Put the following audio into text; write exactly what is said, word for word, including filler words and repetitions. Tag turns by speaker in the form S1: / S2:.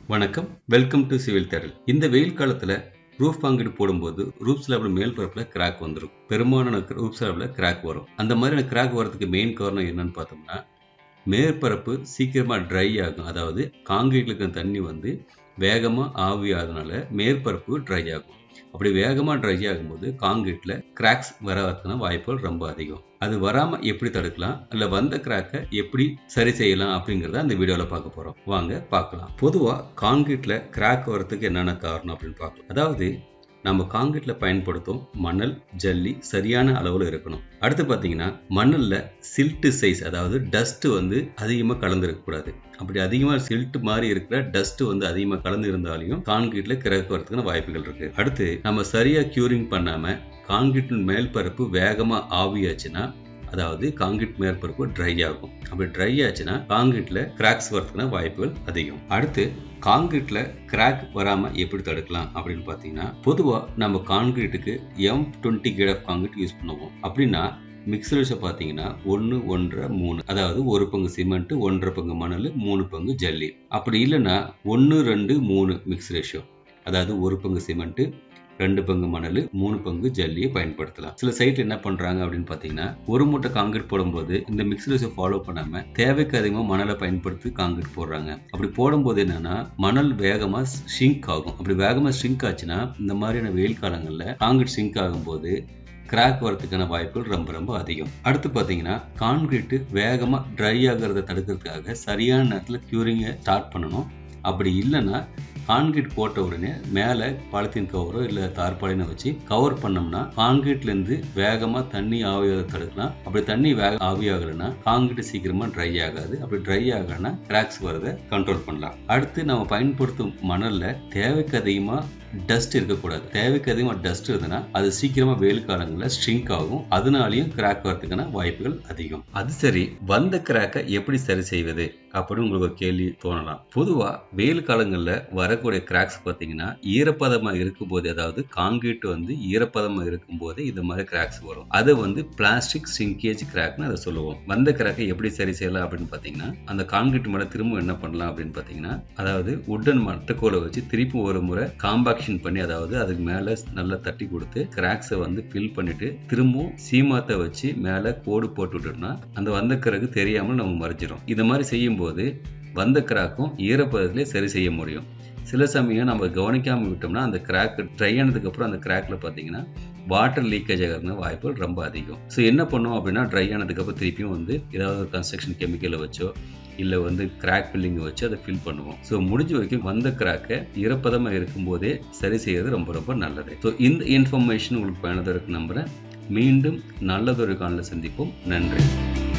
S1: வணக்கம், welcome to civil தேடல். இந்த வெயில் காலத்துல ரூஃப் கான்கிரீட் போடும்போது ரூஃப் ஸ்லாப்ல மேல் பரப்புல கிராக் வந்துடும். பெரும்பாலான ரூஃப் ஸ்லாப்ல கிராக் வரும். அந்த மாதிரியான கிராக் வரதுக்கு மெயின் காரணம் என்னன்னு பார்த்தோம்னா, மேற்பரப்பு சீக்கிரமா ட்ரை ஆகும். அதாவது கான்கிரீட்ல இருக்கிற தண்ணி வந்து வேகமா ஆவி ஆகுறதுனால மேற்பரப்பு ட்ரை ஆகும். அப்படி வேகமா ட்ரை ஆகும்போது கான்கிரீட்ல கிராக்ஸ் வரதுக்கான வாய்ப்புகள் ரொம்ப அதிகம். அது வராம எப்படி தடுக்கலாம், இல்ல வந்த கிராக்கை எப்படி சரி செய்யலாம் அப்படிங்கறத அந்த வீடியோல பார்க்க போறோம். வாங்க பார்க்கலாம். பொதுவா கான்கிரீட்ல கிராக் வரதுக்கு என்னென்ன காரணம் அப்படின்னு பார்க்கலாம். அதாவது நம்ம கான்கிரீட்ல பயன்படுத்தும் மணல், ஜல்லி சரியான அளவுல இருக்கணும். அடுத்து பாத்தீங்கன்னா மணல்ல சில்ட் சைஸ், அதாவது டஸ்ட் வந்து அதிகமா கலந்து இருக்க கூடாது. அப்படி அதிகமா சில்ட் மாதிரி இருக்கிற டஸ்ட் வந்து அதிகமா கலந்து இருந்தாலையும் கான்கிரீட்ல கிராக் வரதுக்கான வாய்ப்புகள் இருக்கு. அடுத்து நம்ம சரியா கியூரிங் பண்ணாம கான்கிரீட்டின் மேல்பரப்பு வேகமா ஆவியாச்சுன்னா, அதாவது கான்கிரீட் மேற்பரப்பு ட்ரை ஆகும். அப்படி ட்ரை ஆச்சுன்னா கான்கிரீட்ல கிராக்ஸ் வரதுக்கான வாய்ப்புகள் அதிகம். அடுத்து கான்கிரீட்ல கிராக் வராம எப்படி தடுக்கலாம் அப்படின்னு பாத்தீங்கன்னா, பொதுவா நம்ம கான்கிரீட்டுக்கு M twenty grade of concrete use பண்ணுவோம். அப்படின்னா மிக்ஸ் ரேஷியோ பாத்தீங்கன்னா ஒன்னு ஒன்றரை மூணு, அதாவது ஒரு பங்கு சிமெண்ட், ஒன்றரை பங்கு மணல், மூணு பங்கு ஜல்லி. அப்படி இல்லைன்னா ஒன்னு ரெண்டு மூணு மிக்ஸ் ரேஷியோ, அதாவது ஒரு பங்கு சிமெண்ட், ரெண்டு பங்கு மணல், மூணு பங்கு ஜல்லியை பயன்படுத்தலாம். சில சைட்ல என்ன பண்றாங்க அப்படின்னு பாத்தீங்கன்னா, ஒரு மூட்டை கான்கிரீட் போடும்போது இந்த மிக்ஸ் ரேஷியோ ஃபாலோ பண்ணாம தேவைக்கு அதிகமா மணலை பயன்படுத்தி கான்கிரீட் போடுறாங்க. அப்படி போடும்போது என்னன்னா மணல் வேகமா ஷ்ரிங்க் ஆகும். அப்படி வேகமா ஷ்ரிங்க் ஆச்சுன்னா இந்த மாதிரியான வெயில் காலங்கள்ல கான்கிரீட் ஷ்ரிங்க் ஆகும்போது கிராக் வரதுக்கான வாய்ப்புகள் ரொம்ப ரொம்ப அதிகம். அடுத்து பாத்தீங்கன்னா கான்கிரீட் வேகமா ட்ரை ஆகிறத தடுக்கிறதுக்காக சரியான நேரத்துல கியூரிங்கை ஸ்டார்ட் பண்ணணும். அப்படி இல்லைன்னா கான்கிரீட் போட்ட உடனே மேலே பாலித்தீன் கவரோ இல்லை தார்பாலினை வச்சு கவர் பண்ணோம்னா கான்கிரீட்ல இருந்து வேகமா தண்ணி ஆவியாக தடுக்கலாம். அப்படி தண்ணி வேக ஆவியாகலைன்னா கான்கிரீட் சீக்கிரமா ட்ரை ஆகாது. அப்படி ட்ரை ஆகலைன்னா கிராக்ஸ் வரதை கண்ட்ரோல் பண்ணலாம். அடுத்து நம்ம பயன்படுத்தும் மணல்ல தேவைக்கு அதிகமா டஸ்ட் இருக்கக்கூடாது. தேவைக்கு அதிகமா டஸ்ட் இருந்ததுன்னா அது சீக்கிரமா வெயில் காலங்களில் ஷ்ரிங்க் ஆகும். அதனாலையும் கிராக் வரதுக்கான வாய்ப்புகள் அதிகம். அது சரி, வந்த கிராக்கை எப்படி சரி செய்வது அப்படின்னு உங்களுக்கு ஒரு கேள்வி தோணலாம். பொதுவா வெயில் காலங்களில் வரக்கூடிய கிராக்ஸ் பார்த்தீங்கன்னா ஈரப்பதமா இருக்கும் போது, அதாவது கான்கிரீட் வந்து ஈரப்பதமா இருக்கும் போது இந்த மாதிரி கிராக்ஸ் வரும். அது வந்து பிளாஸ்டிக் ஷ்ரிங்கேஜ் கிராக்னு அதை சொல்லுவோம். வந்த கிராக்கை எப்படி சரி செய்யலாம் அப்படின்னு பார்த்தீங்கன்னா, அந்த கான்கிரீட் மேலே திரும்ப என்ன பண்ணலாம் அப்படின்னு பார்த்தீங்கன்னா, அதாவது உட்டன் மட்டக்கோலை வச்சு திருப்பி ஒரு முறை காம்பாக்ட் பண்ணி, அதாவது அதுக்கு மேல நல்லா தட்டி கொடுத்து கிராக்ஸை வந்து ஃபில் பண்ணிட்டு திரும்பவும் சீமாத்தை வச்சு மேல கோடு போட்டு விட்டோம்னா அந்த வந்த கிராக்கு தெரியாமல் நம்ம மறைச்சிடும். இந்த மாதிரி செய்யும் போது வந்த கிராக்கும் ஈரப்பதத்திலே சரி செய்ய முடியும். சில சமயம் நம்ம கவனிக்காம விட்டோம்னா அந்த கிராக் ட்ரை ஆனதுக்கு அப்புறம் அந்த கிராக்ல பாத்தீங்கன்னா வாட்டர் லீக்கேஜ் ஆகிறதுக்கு வாய்ப்புகள் ரொம்ப அதிகம். ஸோ என்ன பண்ணுவோம் அப்படின்னா, ட்ரை ஆனதுக்கு அப்புறம் திருப்பியும் வந்து ஏதாவது கன்ஸ்ட்ரக்ஷன் கெமிக்கலை வச்சோ இல்லை வந்து கிராக் ஃபில்லிங் வச்சு அதை ஃபில் பண்ணுவோம். ஸோ முடிஞ்ச வரைக்கும் வந்த கிராக்கை ஈரப்பதமாக இருக்கும்போதே சரி செய்யறது ரொம்ப ரொம்ப நல்லது. ஸோ இந்த இன்ஃபர்மேஷன் உங்களுக்கு பயனுள்ளதாக இருக்கு நம்புறேன். மீண்டும் நல்லதொரு காலையில் சந்திப்போம். நன்றி.